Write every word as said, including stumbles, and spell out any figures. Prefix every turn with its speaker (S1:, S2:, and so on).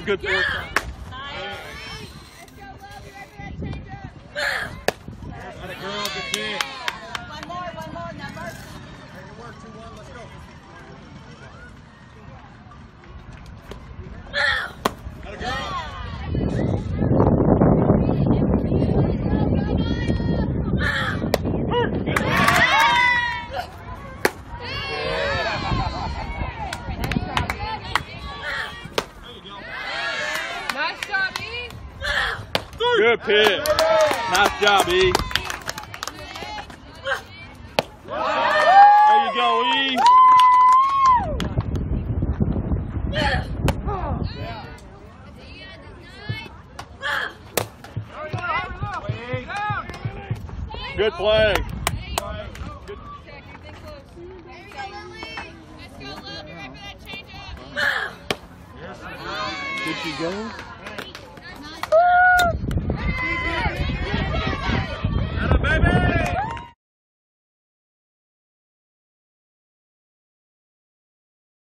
S1: a good fourth.
S2: Atta girl, good kid.
S3: One more, one more, number.
S2: Make it work, two one, let's go. Atta girl.
S3: Nice job, E.
S1: Good pitch. Nice job, E. There you go, E. Good play. Did she go?